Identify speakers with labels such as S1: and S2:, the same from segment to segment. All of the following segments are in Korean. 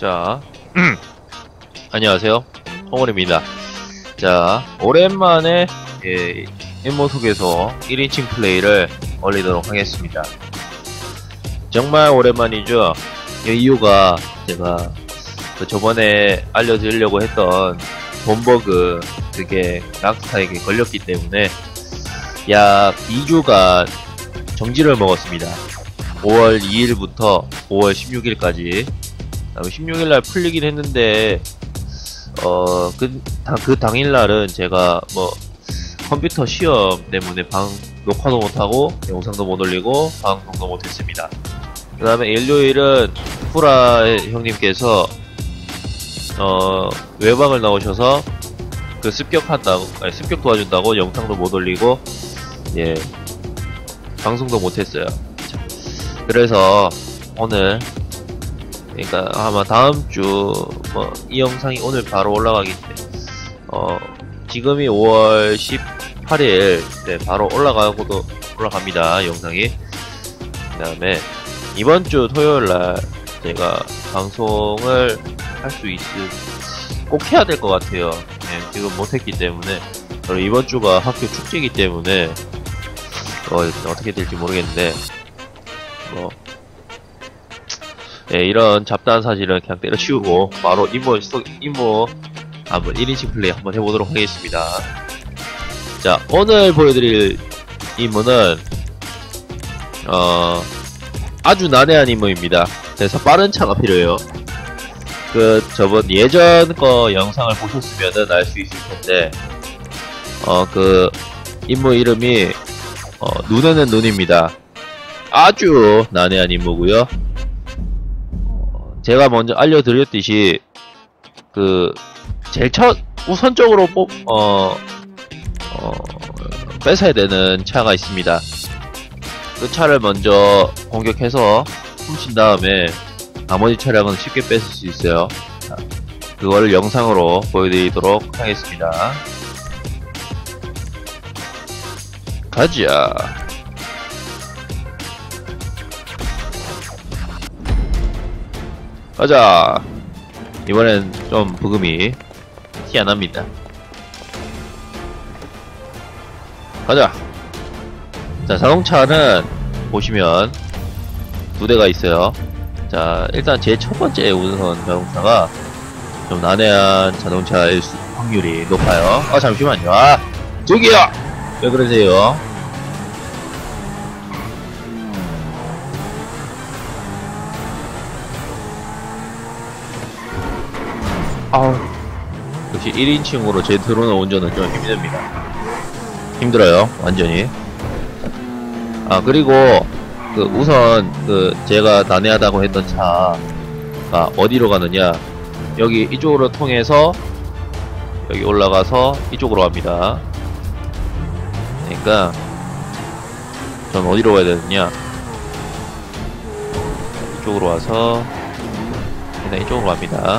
S1: 자, 안녕하세요. 홍원입니다. 자, 오랜만에 임무 속에서 1인칭 플레이를 올리도록 하겠습니다. 정말 오랜만이죠. 이유가 제가 저번에 알려드리려고 했던 본버그 그게 락스타에게 걸렸기 때문에 약 2주간 정지를 먹었습니다. 5월 2일부터 5월 16일까지 16일날 풀리긴 했는데 그 당일날은 제가 컴퓨터 시험 때문에 녹화도 못하고 영상도 못 올리고 방송도 못했습니다. 그 다음에 일요일은 후라 형님께서 외박을 나오셔서 그 습격 도와준다고 영상도 못 올리고 방송도 못했어요. 그래서 오늘, 그러니까 아마 다음주 이 영상이 오늘 바로 올라가기 때문에 지금이 5월 18일 바로 올라갑니다 영상이. 그 다음에 이번주 토요일날 제가 방송을 할 수 꼭 해야 될 것 같아요. 지금 못했기 때문에. 그리고 이번주가 학교 축제이기 때문에 어떻게 될지 모르겠는데 이런 잡다한 사실은 그냥 때려치우고 바로 임무 한번 1인칭 플레이 한번 해보도록 하겠습니다. 자, 오늘 보여드릴 임무는 아주 난해한 임무입니다. 그래서 빠른 차가 필요해요. 저번 예전 거 영상을 보셨으면은 알 수 있을 텐데 그 임무 이름이 눈에는 눈입니다. 아주 난해한 임무고요. 제가 먼저 알려드렸듯이 제일 우선적으로 뺏어야 되는 차가 있습니다. 그 차를 먼저 공격해서 훔친 다음에 나머지 차량은 쉽게 뺏을 수 있어요. 자, 그거를 영상으로 보여드리도록 하겠습니다. 가자. 가자. 이번엔 좀 부금이 티 안납니다. 가자. 자, 자동차는 보시면 두 대가 있어요. 자, 일단 제 첫 번째 우선 자동차가 좀 난해한 자동차일 확률이 높아요. 잠시만요. 저기요! 왜 그러세요? 역시 1인칭으로 제 드론을 운전은 좀 힘들어요. 완전히. 그리고 우선 제가 난해하다고 했던 차가 어디로 가느냐, 여기 이쪽으로 통해서 여기 올라가서 이쪽으로 갑니다. 그러니까 전 어디로 가야 되느냐, 이쪽으로 와서 그냥 이쪽으로 갑니다.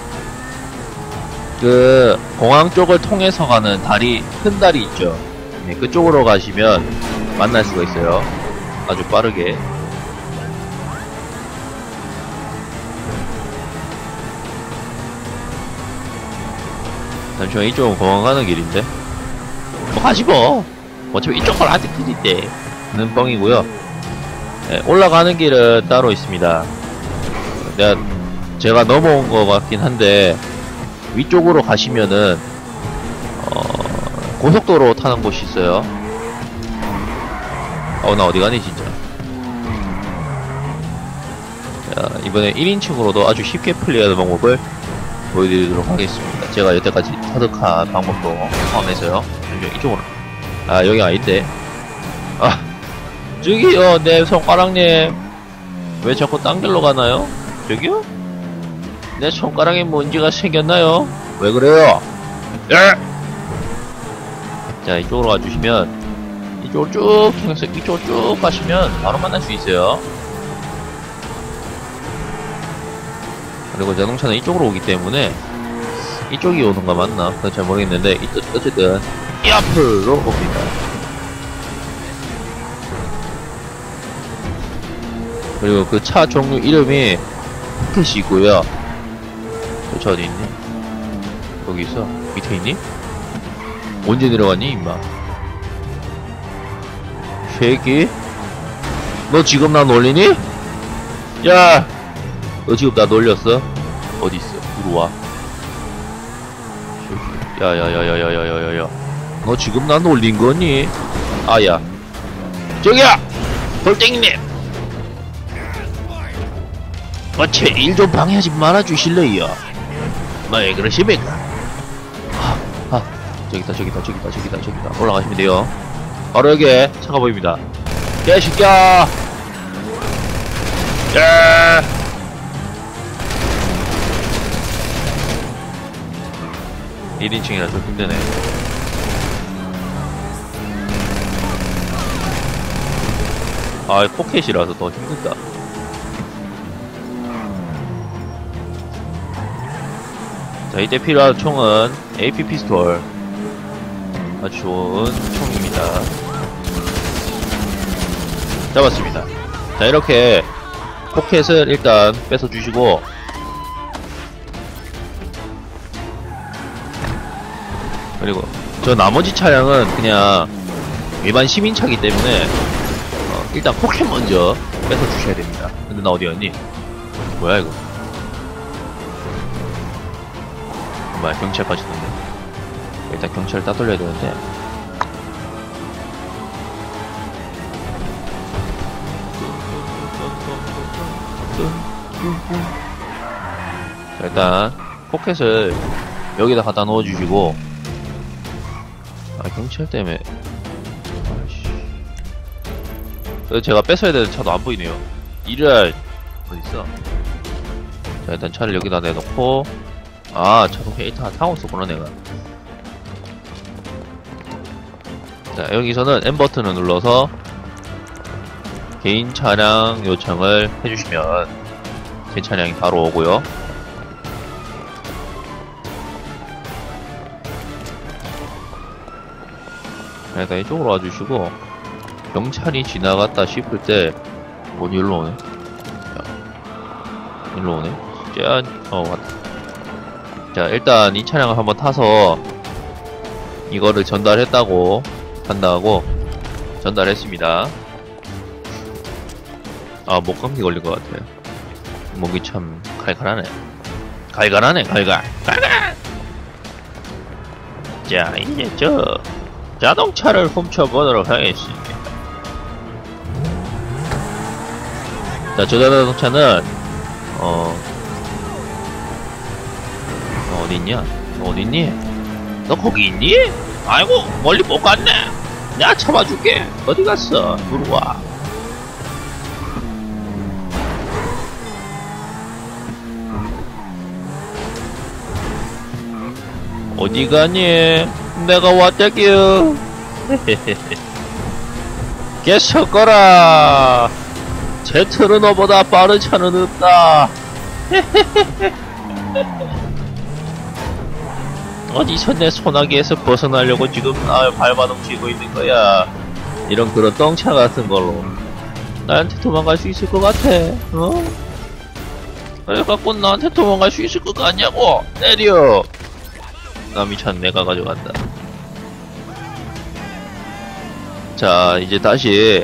S1: 공항 쪽을 통해서 가는 큰 다리 있죠. 그쪽으로 가시면 만날 수가 있어요. 아주 빠르게. 잠시만, 이쪽은 공항 가는 길인데 가지 어차피 이쪽 걸 아직 길인데 는 뻥이고요. 올라가는 길은 따로 있습니다. 제가 넘어온 것 같긴 한데 위쪽으로 가시면은 고속도로 타는 곳이 있어요. 나 어디 가니 진짜. 자, 이번에 1인칭으로도 아주 쉽게 플레이하는 방법을 보여드리도록 하겠습니다. 제가 여태까지 터득한 방법도 포함해서요. 이쪽으로. 여기 아닌데. 저기요, 내 손가락님. 왜 자꾸 딴 길로 가나요? 저기요? 내 손가락에 문제가 생겼나요? 왜 그래요? 자, 이쪽으로 가주시면, 이쪽으로 쭉 통해서 이쪽으로 쭉 가시면 바로 만날 수 있어요. 그리고 자동차는 이쪽으로 오기 때문에 이쪽이 오는가 맞나? 그건 잘 모르겠는데 어쨌든 이 앞으로 옵니다. 그리고 그 차 종류 이름이 포켓이고요. 저 어디 있니? 여기 있어. 밑에 있니? 언제 내려갔니 임마? 쉐기? 너 지금 나 놀리니? 야! 너 지금 나 놀렸어? 어디 있어? 들어와. 야야야야야야야야야. 너 지금 나 놀린 거니? 아야. 저기야! 돌덩이님! 어째 일 좀 방해하지 말아주실래요? 왜 그러십니까? 저기다. 올라가시면 돼요. 바로 여기에 차가 보입니다. 개새끼야! 야! 1인칭이라 좀 힘드네. 아, 포켓이라서 더 힘들다. 자, 이때 필요한 총은 AP 피스톨. 아주 좋은 총입니다. 잡았습니다. 자, 이렇게 포켓을 일단 뺏어주시고, 그리고 저 나머지 차량은 그냥 일반 시민차기 때문에 일단 포켓 먼저 뺏어주셔야 됩니다. 근데 나 어디였니? 뭐야 이거? 정말 경찰까지 넣네. 일단 경찰 따돌려야 되는데. 자, 일단 포켓을 여기다 갖다 넣어주시고. 아, 경찰 때문에. 아이씨. 그래서 제가 뺏어야 되는 차도 안 보이네요. 이럴 어딨어? 자, 일단 차를 여기다 내놓고. 아, 자동 헤이터 타고 있었구나 내가. 자, 여기서는 M 버튼을 눌러서 개인 차량 요청을 해주시면 제 차량이 바로 오고요. 일단 이쪽으로 와주시고, 경찰이 지나갔다 싶을 때 어디 일로 오네? 자, 일로 오네? 짠! 왔다. 자, 일단 이 차량을 한번 타서 이거를 전달했다고 한다고 전달했습니다. 아, 목감기 걸린 것 같아. 목이 참 칼칼하네. 갈갈. 자, 이제 저 자동차를 훔쳐보도록 하겠습니다. 자, 저 자동차는 어딨냐? 어딨니? 너 거기 있니? 아이고, 멀리 못 갔네. 내가 잡아줄게. 어디 갔어? 들어와. 어디 가니? 내가 왔다규. 계속 거라. 제트는 너보다 빠른 차는 없다. 어디서 내 소나기에서 벗어나려고 지금 날 밟아넘치고 있는 거야. 이런 그런 똥차 같은 걸로 나한테 도망갈 수 있을 것 같아. 어? 그래갖고 나한테 도망갈 수 있을 것 같냐고. 때려. 남이 찬 내가 가져간다. 자, 이제 다시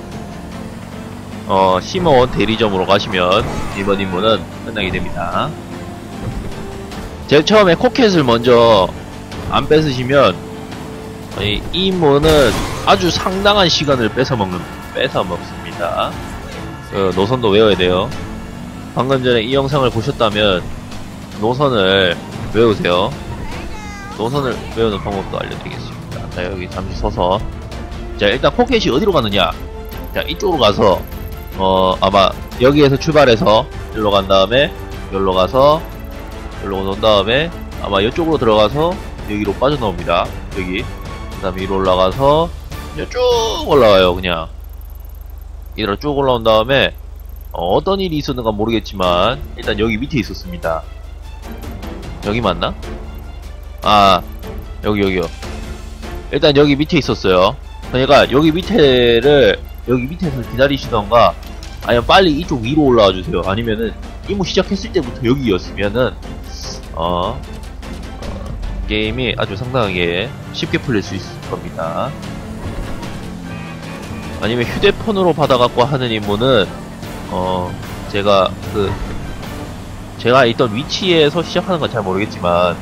S1: 심어원 대리점으로 가시면 이번 임무는 끝나게 됩니다. 제일 처음에 코켓을 먼저 안 뺏으시면 이 임무는 아주 상당한 시간을 뺏어 먹습니다. 노선도 외워야 돼요. 방금 전에 이 영상을 보셨다면 노선을 외우세요. 노선을 외우는 방법도 알려드리겠습니다. 자, 여기 잠시 서서. 자, 일단 코켓이 어디로 가느냐? 자, 이쪽으로 가서 아마 여기에서 출발해서 여기로 간 다음에 여기로 가서 여기로 온 다음에 아마 이쪽으로 들어가서 여기로 빠져나옵니다. 여기. 그 다음에 위로 올라가서 쭉 올라가요. 그냥 이대로 쭉 올라온 다음에 어떤 일이 있었는가 모르겠지만 일단 여기 밑에 있었습니다. 여기 맞나? 아, 여기요. 일단 여기 밑에 있었어요. 그러니까 여기 밑에서 기다리시던가 아니면 빨리 이쪽 위로 올라와 주세요. 아니면은 임무 시작했을 때부터 여기였으면은 게임이 아주 상당하게 쉽게 풀릴 수 있을 겁니다. 아니면 휴대폰으로 받아갖고 하는 임무는 제가 있던 위치에서 시작하는 건 잘 모르겠지만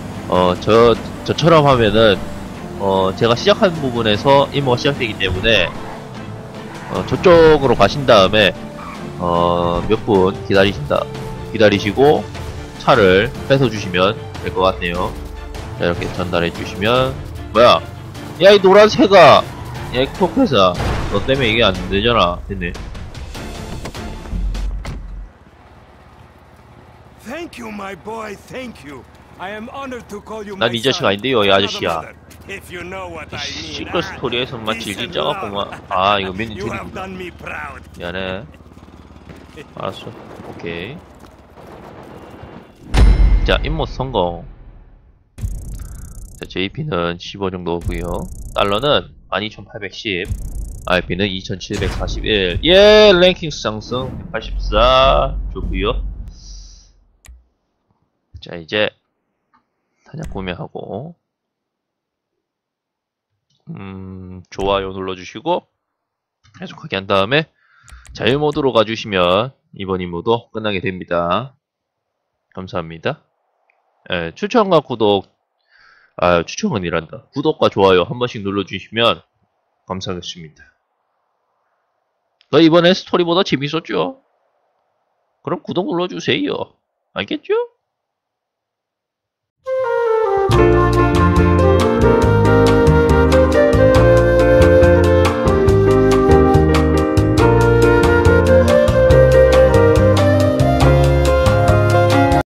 S1: 저처럼 하면은 제가 시작한 부분에서 임무가 시작되기 때문에 저쪽으로 가신 다음에 몇 분 기다리시고 차를 뺏어 주시면 될 것 같네요. 자, 이렇게 전달해 주시면 뭐야? 야, 이 노란새가 야, 이 톡회사 너 때문에 이게 안 되잖아. 됐네.
S2: Thank you, my boy. Thank you. I am honored to call you
S1: 난
S2: my
S1: 이 자식
S2: son.
S1: 아닌데요, 이 아저씨야.
S2: If you know what I mean.
S1: 시크릿 스토리에서만 질질
S2: Peace and
S1: 짜갖고만.
S2: love.
S1: 아, 이거 메뉴
S2: You have
S1: 드립니다.
S2: done me proud.
S1: 미안해. 알았어. 오케이. 자, 임무 성공. 자, JP는 15 정도 오고요. 달러는 12,810. RP는 2,741. 예, 랭킹 상승 184. 좋고요. 자, 이제 탄약 구매하고 좋아요 눌러주시고 계속하게 한 다음에 자유 모드로 가주시면 이번 임무도 끝나게 됩니다. 감사합니다. 예, 추천과 구독, 추천은 이란다. 구독과 좋아요 한 번씩 눌러주시면 감사하겠습니다. 이번에 스토리보다 재밌었죠? 그럼 구독 눌러주세요. 알겠죠?